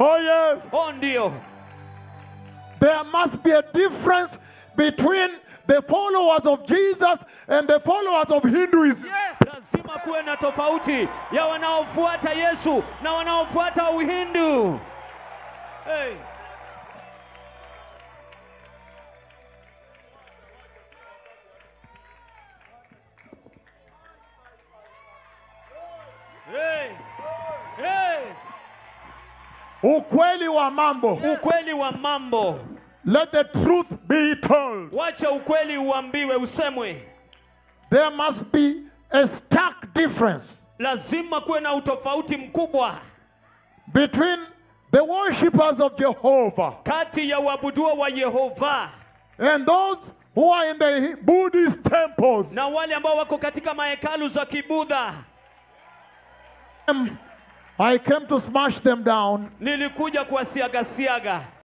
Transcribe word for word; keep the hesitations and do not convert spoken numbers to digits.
Oh yes. Oh ndio. There must be a difference between the followers of Jesus and the followers of Hinduism. Yes. Lazima kuwe na tofauti ya wanaofuata Yesu na wanaofuata Uhindu. Hey. Hey. Hey. Ukweli wa mambo. Ukweli wa mambo. Let the truth be told. Wacha ukweli uambiwe usemwe. There must be a stark difference. Lazima kuwe na utofauti mkubwa between the worshippers of Jehovah kati ya waabuduo wa Yehova and those who are in the Buddhist temples. Na wale ambao wako katika mahekalu za Kibudha. I came to smash them down. Nilikuja kuwasiaga siaga.